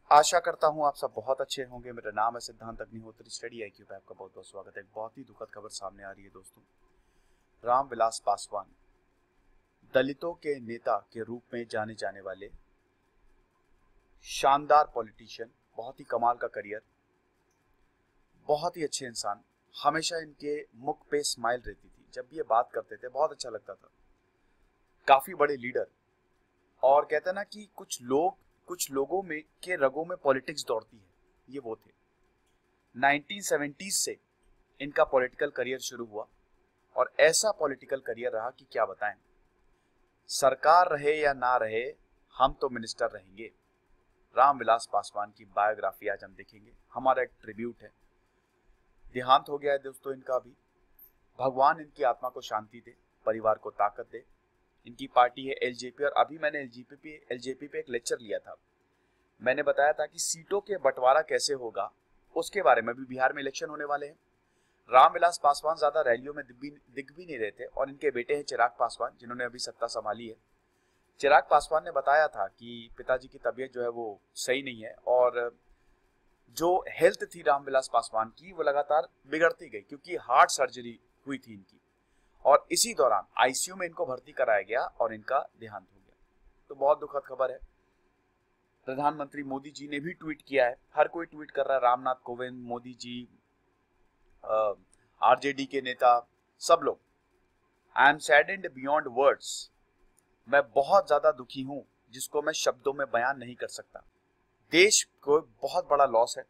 आशा करता हूं आप सब बहुत अच्छे होंगे। मेरा नाम है सिद्धांत अग्निहोत्री। स्टडी IQ पे आपका बहुत बहुत स्वागत है। एक बहुत ही दुखद खबर सामने आ रही है दोस्तों। रामविलास पासवान, दलितों के नेता के रूप में जाने जाने वाले शानदार पॉलिटिशियन, बहुत ही कमाल का करियर, बहुत ही अच्छे इंसान। हमेशा इनके मुख पे स्माइल रहती थी, जब भी ये बात करते थे बहुत अच्छा लगता था। काफी बड़े लीडर, और कहते हैं ना कि कुछ लोगों में के रगों में पॉलिटिक्स दौड़ती है, ये वो थे। 1970s से इनका पॉलिटिकल करियर शुरू हुआ और ऐसा पॉलिटिकल करियर रहा कि क्या बताएं। सरकार रहे या ना रहे, हम तो मिनिस्टर रहेंगे। रामविलास पासवान की बायोग्राफी आज हम देखेंगे। हमारा एक ट्रिब्यूट है। देहांत हो गया है दोस्तों इनका भी। भगवान इनकी आत्मा को शांति दे, परिवार को ताकत दे। इनकी पार्टी है LJP, और अभी मैंने LJP पे एक लेक्चर लिया था। मैंने बताया था कि सीटों के बंटवारा कैसे होगा उसके बारे में। भी बिहार में इलेक्शन होने वाले हैं। रामविलास पासवान ज्यादा रैलियों में दिख भी नहीं रहे थे, और इनके बेटे हैं चिराग पासवान, जिन्होंने अभी सत्ता संभाली है। चिराग पासवान ने बताया था कि पिताजी की तबीयत जो है वो सही नहीं है, और जो हेल्थ थी रामविलास पासवान की वो लगातार बिगड़ती गई, क्योंकि हार्ट सर्जरी हुई थी इनकी, और इसी दौरान ICU में इनको भर्ती कराया गया और इनका देहांत हो गया। तो बहुत दुखद खबर है। प्रधानमंत्री मोदी जी ने भी ट्वीट किया है। हर कोई ट्वीट कर रहा है, रामनाथ कोविंद, मोदी जी, RJD के नेता, सब लोग। I am saddened beyond words. मैं बहुत ज्यादा दुखी हूं, जिसको मैं शब्दों में बयान नहीं कर सकता। देश को बहुत बड़ा लॉस है।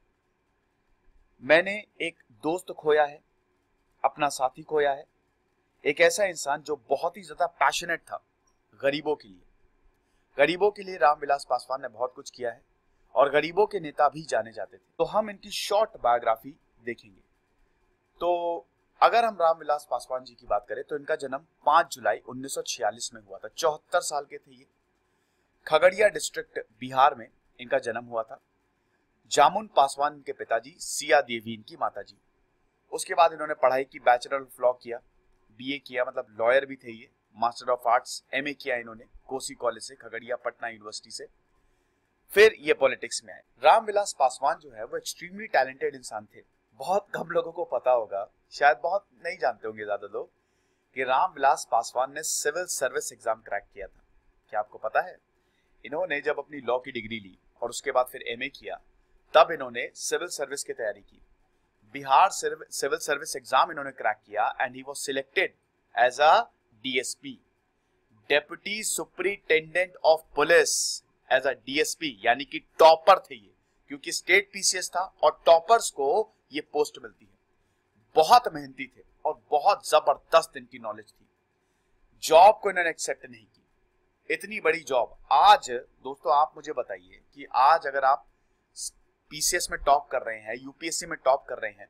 मैंने एक दोस्त खोया है, अपना साथी खोया है, एक ऐसा इंसान जो बहुत ही ज्यादा पैशनेट था गरीबों के लिए। गरीबों के लिए रामविलास पासवान ने बहुत कुछ किया है, और गरीबों के नेता भी जाने जाते थे। तो हम इनकी शॉर्ट बायोग्राफी देखेंगे। तो अगर हम रामविलास पासवान जी की बात करें तो इनका जन्म 5 जुलाई 1946 में हुआ था। 74 साल के थे ये। खगड़िया डिस्ट्रिक्ट बिहार में इनका जन्म हुआ था। जामुन पासवान इनके पिताजी, सिया देवी इनकी माताजी। उसके बाद इन्होंने पढ़ाई की, बैचलर ऑफ लॉ किया, BA किया, मतलब लॉयर भी थे ये। मास्टर ऑफ आर्ट्स MA किया इन्होंने कोसी कॉलेज से, खगड़िया पटना यूनिवर्सिटी से। फिर ये पॉलिटिक्स में आए। रामविलास पासवान जो है वो एक्सट्रीमली टैलेंटेड इंसान थे। बहुत कम लोगों को पता होगा, शायद बहुत नहीं जानते होंगे ज्यादा लोग, कि रामविलास पासवान ने सिविल सर्विस एग्जाम क्रैक किया था। क्या आपको पता है? इन्होंने जब अपनी लॉ की डिग्री ली और उसके बाद फिर MA किया, तब इन्होंने सिविल सर्विस की तैयारी की। बिहार सिविल सर्विस एग्जाम इन्होंने क्रैक किया, and he was selected as a DSP, deputy superintendent of police, as a DSP, यानी कि टॉपर थे ये, क्योंकि स्टेट PCS था और टॉपर्स को ये पोस्ट मिलती है। बहुत मेहनती थे और बहुत जबरदस्त इनकी नॉलेज थी। जॉब को इन्होंने एक्सेप्ट नहीं की, इतनी बड़ी जॉब। आज दोस्तों आप मुझे बताइए कि आज अगर आप PCS में टॉप कर रहे हैं, UPSC में टॉप कर रहे हैं,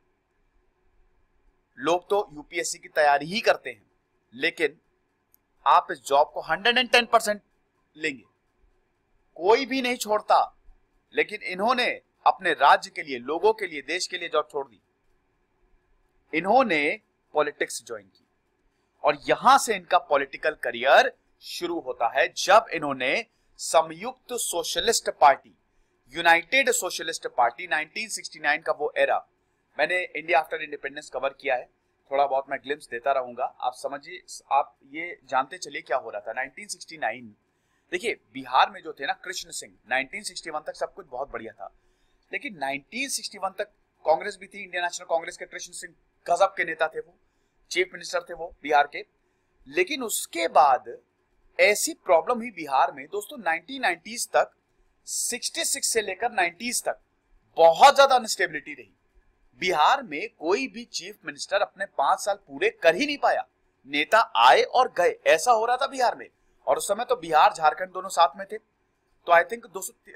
लोग तो UPSC की तैयारी ही करते हैं, लेकिन आप इस जॉब को 110% लेंगे, कोई भी नहीं छोड़ता। लेकिन इन्होंने अपने राज्य के लिए, लोगों के लिए, देश के लिए जॉब छोड़ दी। इन्होंने पॉलिटिक्स ज्वाइन की, और यहां से इनका पॉलिटिकल करियर शुरू होता है, जब इन्होंने Samyukta socialist party, united socialist party, 1969 का वो एरा, मैंने इंडिया आफ्टर इंडिपेंडेंस कवर किया है, थोड़ा बहुत मैं ग्लिम्स देता रहूंगा। आप समझिए, आप ये जानते चलिए क्या हो रहा था 1969। देखिए बिहार में जो थे ना कृष्ण सिंह, 1961 तक सब कुछ बहुत बढ़िया था, लेकिन 1961 तक कांग्रेस भी थी, इंडियन नेशनल कांग्रेस के कृष्ण सिंह गजब के नेता थे, वो चीफ मिनिस्टर थे वो बिहार के। लेकिन उसके बाद ऐसी प्रॉब्लम हुई बिहार में दोस्तों, 1990s तक, 66 से लेकर 90s तक बहुत ज्यादा अनस्टेबिलिटी रही। बिहार में कोई भी चीफ मिनिस्टर अपने 5 साल पूरे कर ही नहीं पाया। नेता आए और गए, ऐसा हो रहा था बिहार में। और उस समय तो बिहार झारखंड दोनों साथ में थे। तो आई थिंक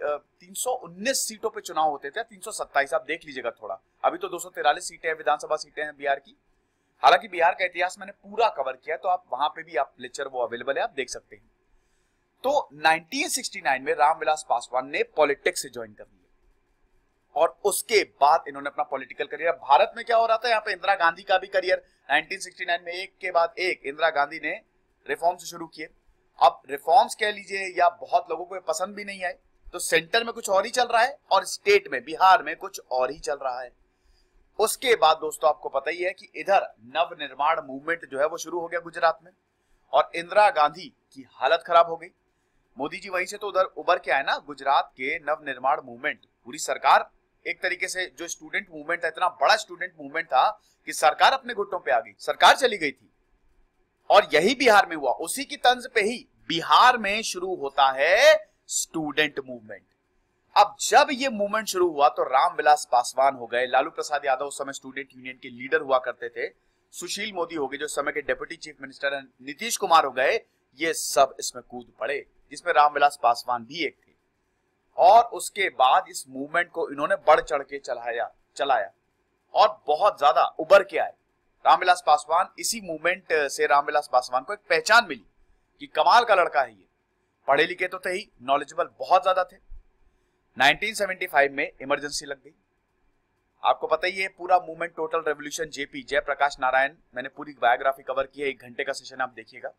319 सीटों पे चुनाव होते थे, 327, आप देख लीजिएगा थोड़ा। अभी तो 243 सीटें विधानसभा सीटें हैं बिहार की। हालांकि बिहार का इतिहास मैंने पूरा कवर किया, तो आप वहां पे भी आप लेक्चर वो अवेलेबल है, आप देख सकते हैं। तो 1969 में रामविलास पासवान ने पॉलिटिक्स से ज्वाइन कर लिया, और उसके बाद इन्होंने अपना पॉलिटिकल करियर। भारत में क्या हो रहा था, यहाँ पे इंदिरा गांधी का भी करियर 1969 में एक के बाद एक इंदिरा गांधी ने रिफॉर्म्स शुरू किए। अब रिफॉर्म्स कह लीजिए या बहुत लोगों को पसंद भी नहीं आए, तो सेंटर में कुछ और ही चल रहा है और स्टेट में बिहार में कुछ और ही चल रहा है। उसके बाद दोस्तों आपको पता ही है कि इधर नवनिर्माण मूवमेंट जो है वो शुरू हो गया गुजरात में, और इंदिरा गांधी की हालत खराब हो गई। मोदी जी वहीं से तो उधर उभर के आए ना, गुजरात के नवनिर्माण मूवमेंट, पूरी सरकार एक तरीके से, जो स्टूडेंट मूवमेंट था, इतना बड़ा स्टूडेंट मूवमेंट था कि सरकार अपने घुटनों पे आ गई, सरकार चली गई थी। और यही बिहार में हुआ, उसी की तंज पे ही बिहार में शुरू होता है स्टूडेंट मूवमेंट। अब जब ये मूवमेंट शुरू हुआ तो रामविलास पासवान हो गए, लालू प्रसाद यादव उस समय स्टूडेंट यूनियन के लीडर हुआ करते थे, सुशील मोदी हो गए जो समय के डिप्टी चीफ मिनिस्टर हैं, नीतीश कुमार हो गए, ये सब इसमें कूद पड़े, जिसमें रामविलास पासवान भी एक थे। और उसके बाद इस मूवमेंट को इन्होंने बढ़ चढ़ के चलाया और बहुत ज्यादा उभर के आए रामविलास पासवान। इसी मूवमेंट से रामविलास पासवान को एक पहचान मिली कि कमाल का लड़का है ये, पढ़े लिखे तो थे ही, नॉलेजेबल बहुत ज्यादा थे। 1975 में इमरजेंसी लग गई, आपको पता ही है पूरा movement, total revolution, JP Jayaprakash Narayan, मैंने पूरी बायोग्राफी कवर की है, 1 घंटे का सेशन आप देखिएगा।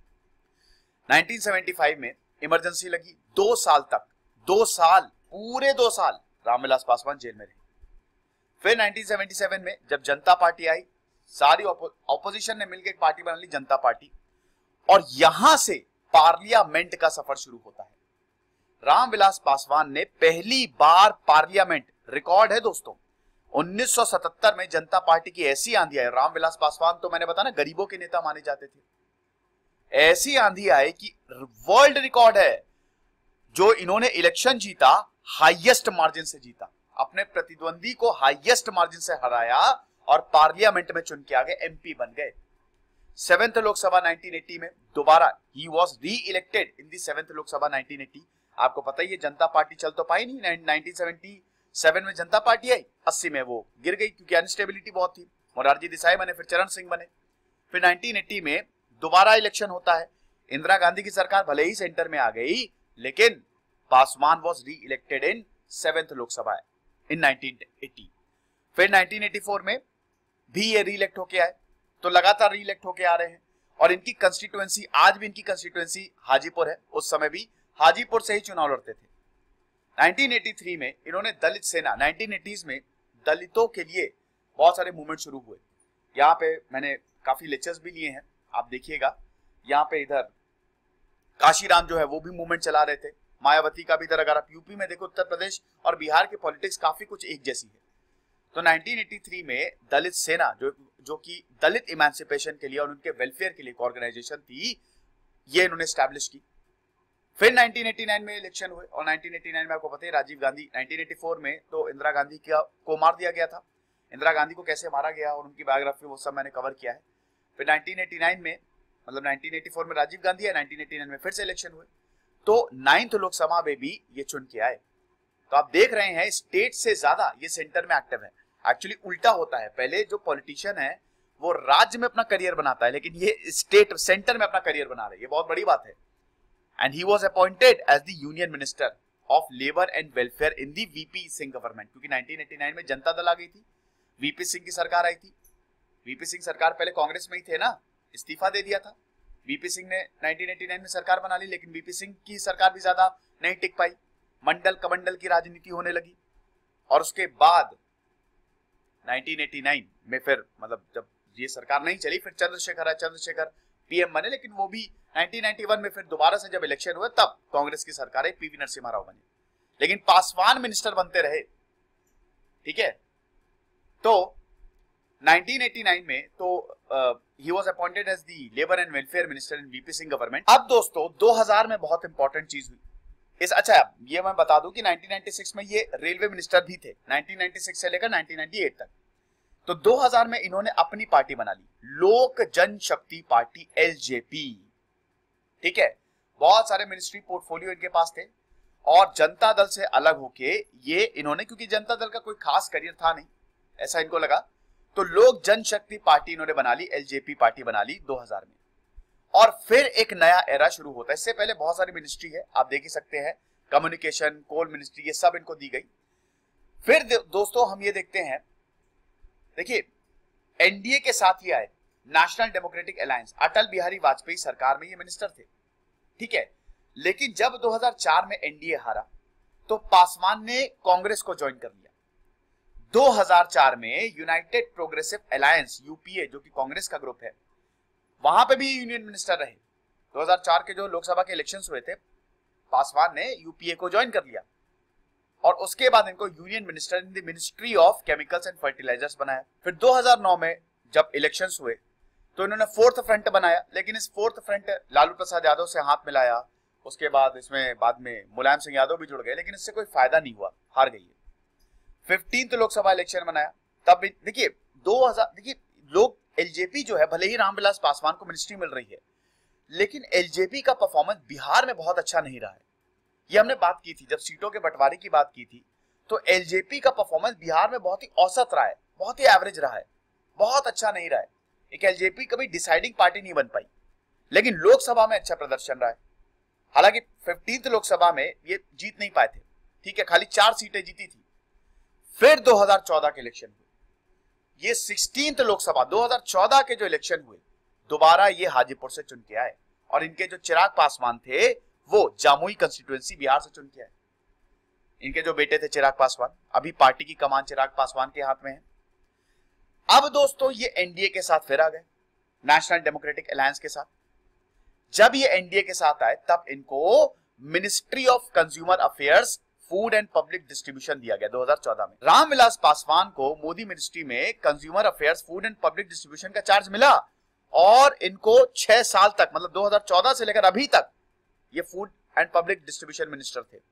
1975 में इमरजेंसी लगी, 2 साल तक, 2 साल, पूरे 2 साल रामविलास पासवान जेल में रहे। फिर 1977 में जब जनता पार्टी आई, सारी ऑपोजिशन ने मिलकर एक पार्टी बना ली, जनता पार्टी, और यहां से पार्लियामेंट का सफर शुरू होता है। रामविलास पासवान ने पहली बार पार्लियामेंट, रिकॉर्ड है दोस्तों, 1977 में जनता पार्टी की ऐसी आंधी आई, रामविलास पासवान तो मैंने बताया ना गरीबों के नेता माने जाते थे, ऐसी आंधी आई कि वर्ल्ड रिकॉर्ड है, जो इन्होंने इलेक्शन जीता, हाईएस्ट मार्जिन से जीता, अपने प्रतिद्वंदी को हाईएस्ट मार्जिन से हराया और पार्लियामेंट में चुन के आगे एमपी बन गए। 7th लोकसभा 1980 में दोबारा ही was re elected in the 7th Lok Sabha 1980। आपको पता ही है जनता पार्टी चल तो पाई नहीं, 1977 में जनता पार्टी आई, 80 में वो गिर गई क्योंकि अनस्टेबिलिटी बहुत थी, मोरारजी देसाई बने, फिर चरण सिंह बने। फिर 1980 में दोबारा इलेक्शन होता है, इंदिरा गांधी की सरकार भले ही सेंटर में आ गई, लेकिन Paswan was re elected in 7th Lok Sabha in 1980। फिर 1984 में भी ये री इलेक्ट होके आए, तो लगातार री इलेक्ट होके आ रहे हैं। और इनकी कंस्टिट्यूएंसी, आज भी इनकी कंस्टिट्यूएंसी हाजीपुर है, उस समय भी हाजीपुर से ही चुनाव लड़ते थे। 1983 में इन्होंने दलित सेना, 1980s में दलितों के लिए बहुत सारे मूवमेंट शुरू हुए, यहाँ पे मैंने काफी लेक्चर्स भी लिए हैं, आप देखिएगा। यहाँ पे इधर काशीराम जो है वो भी मूवमेंट चला रहे थे, मायावती का भी इधर, अगर आप यूपी में देखो, उत्तर प्रदेश और बिहार की पॉलिटिक्स काफी कुछ एक जैसी है। तो 1983 में दलित सेना जो कि दलित इमेंसिपेशन के लिए और उनके वेलफेयर के लिए एक ऑर्गेनाइजेशन थी, ये इन्होंने स्टैब्लिश की। फिर 1989 में इलेक्शन हुए और 1989 में आपको पता है राजीव गांधी, 1984 में तो इंदिरा गांधी को मार दिया गया था। इंदिरा गांधी को कैसे मारा गया और उनकी बायोग्राफी वो सब मैंने कवर किया है। फिर 1989 में, मतलब 1984 में राजीव गांधी है, 1989 में फिर से इलेक्शन हुए, तो 9th लोकसभा में भी ये चुन के आए। तो आप देख रहे हैं स्टेट से ज्यादा ये सेंटर में एक्टिव है। एक्चुअली उल्टा होता है, पहले जो पॉलिटिशियन है वो राज्य में अपना करियर बनाता है, लेकिन ये स्टेट सेंटर में अपना करियर बना रहे हैं, ये बहुत बड़ी बात है। And he was appointed as the union minister of labour and welfare in the VP Singh government, क्योंकि 1989 में जनता दल आ गई थी, वीपी सिंह की सरकार आई थी। वीपी सिंह सरकार पहले कांग्रेस में ही थे ना, इस्तीफा दे दिया था, वीपी सिंह ने 1989 में सरकार बना ली, लेकिन वीपी सिंह की सरकार भी ज्यादा नहीं टिक पाई, मंडल कमंडल की राजनीति होने लगी। और उसके बाद 1989 में फिर, मतलब जब ये सरकार नहीं चली, फिर चंद्रशेखर पीएम बने, लेकिन वो भी 1991 में फिर दोबारा से जब इलेक्शन हुए तब कांग्रेस की सरकार है, पीवी नरसिम्हा राव बने, लेकिन पासवान मिनिस्टर बनते रहे, ठीक है। तो 1989 में तो he was appointed as the labor and welfare minister in VP Singh government. अब दोस्तों 2000 में बहुत इंपॉर्टेंट चीज हुई इस, अच्छा ये मैं बता दूं कि 1996 में ये रेलवे मिनिस्टर भी थे, 1996 से लेकर 1998 तक। तो 2000 में इन्होंने अपनी पार्टी बना ली, लोक जनशक्ति पार्टी, एलजेपी, ठीक है। बहुत सारे मिनिस्ट्री पोर्टफोलियो इनके पास थे और जनता दल से अलग होके ये इन्होंने, क्योंकि जनता दल का कोई खास करियर था नहीं ऐसा इनको लगा, तो लोक जनशक्ति पार्टी इन्होंने बना ली, एलजेपी पार्टी बना ली 2000 में। और फिर एक नया एरा शुरू होता है। इससे पहले बहुत सारी मिनिस्ट्री है, आप देख ही सकते हैं, कम्युनिकेशन, कोल मिनिस्ट्री, ये सब इनको दी गई। फिर दोस्तों हम ये देखते हैं, देखिए एनडीए के साथ ही आए national democratic alliance, Atal Bihari Vajpayee सरकार में ये मिनिस्टर थे, ठीक है। लेकिन जब 2004 में एनडीए हारा तो पासवान ने कांग्रेस को ज्वाइन कर लिया। 2004 में यूनाइटेड प्रोग्रेसिव अलायंस यूपीए, जो कि कांग्रेस का ग्रुप है, वहां पे भी यूनियन मिनिस्टर रहे। 2004 के जो लोकसभा के इलेक्शंस हुए थे, पासवान ने यूपीए को ज्वाइन कर लिया और उसके बाद इनको union minister in the ministry of chemicals and fertilisers बनाया। फिर 2009 में जब इलेक्शंस हुए तो इन्होंने फोर्थ फ्रंट बनाया, लेकिन इस फोर्थ फ्रंट लालू प्रसाद यादव से हाथ मिलाया। उसके बाद इसमें बाद में मुलायम सिंह यादव भी जुड़ गए, लेकिन इससे कोई फायदा नहीं हुआ, हार गई है। 15th लोकसभा इलेक्शन बनाया, तब देखिए 2000, देखिए लोग एलजेपी जो है, भले ही रामविलास पासवान को मिनिस्ट्री मिल रही है, लेकिन एलजेपी का परफॉर्मेंस बिहार में बहुत अच्छा नहीं रहा है। ये हमने बात की थी जब सीटों के बंटवारे की बात की थी, तो एलजेपी का परफॉर्मेंस बिहार में बहुत ही औसत रहा है, बहुत ही एवरेज रहा है, बहुत अच्छा नहीं रहा है। एक एलजेपी कभी डिसाइडिंग पार्टी नहीं बन पाई, लेकिन लोकसभा में अच्छा प्रदर्शन रहा है। हालांकि 15th लोकसभा में ये जीत नहीं पाए थे, ठीक है, खाली 4 सीटें जीती थी। फिर 2014 के इलेक्शन हुए, ये 16th लोकसभा 2014 के जो इलेक्शन हुए, दोबारा ये हाजीपुर से चुन के आए और इनके जो चिराग पासवान थे वो जामुई कंस्टिट्यूएंसी बिहार से चुन के आए। इनके जो बेटे थे चिराग पासवान, अभी पार्टी की कमान चिराग पासवान के हाथ में है। अब दोस्तों ये एनडीए के साथ फिर आ गए, नेशनल डेमोक्रेटिक अलायंस के साथ। जब ये एनडीए के साथ आए तब इनको ministry of consumer affairs, food and public distribution दिया गया 2014 में। रामविलास पासवान को मोदी मिनिस्ट्री में consumer affairs, food and public distribution का चार्ज मिला और इनको 6 साल तक, मतलब 2014 से लेकर अभी तक ये food and public distribution minister थे।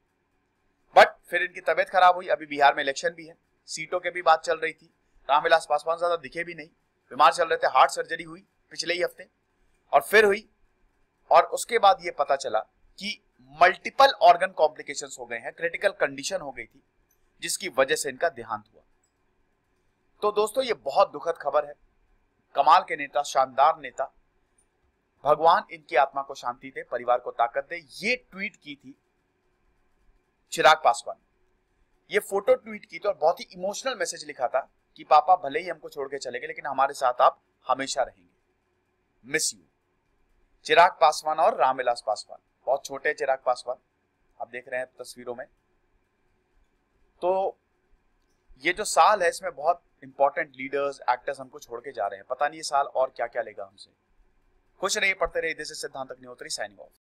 बट फिर इनकी तबीयत खराब हुई, अभी बिहार में इलेक्शन भी है, सीटों की भी बात चल रही थी। रामविलास पासवान ज्यादा दिखे भी नहीं, बीमार चल रहे थे, हार्ट सर्जरी हुई पिछले ही हफ्ते और फिर हुई, और उसके बाद ये पता चला कि मल्टीपल ऑर्गन कॉम्प्लिकेशंस हो गए हैं, क्रिटिकल कंडीशन हो गई थी, जिसकी वजह से इनका देहांत हुआ। तो दोस्तों ये बहुत दुखद खबर है। कमाल के नेता, शानदार नेता, भगवान इनकी आत्मा को शांति दे, परिवार को ताकत दे। ये ट्वीट की थी चिराग पासवान, ये फोटो ट्वीट की थी और बहुत ही इमोशनल मैसेज लिखा था कि पापा भले ही हमको छोड़ के चले गए, लेकिन हमारे साथ आप हमेशा रहेंगे, मिस यू। चिराग पासवान और रामविलास पासवान, बहुत छोटे चिराग पासवान आप देख रहे हैं तस्वीरों में। तो ये जो साल है इसमें बहुत इंपॉर्टेंट लीडर्स, एक्टर्स हमको छोड़ के जा रहे हैं। पता नहीं ये साल और क्या क्या लेगा हमसे। खुश रहिए, पढ़ते रहिए। दिस इज सिद्धांत अग्निहोत्री, साइनिंग ऑफ।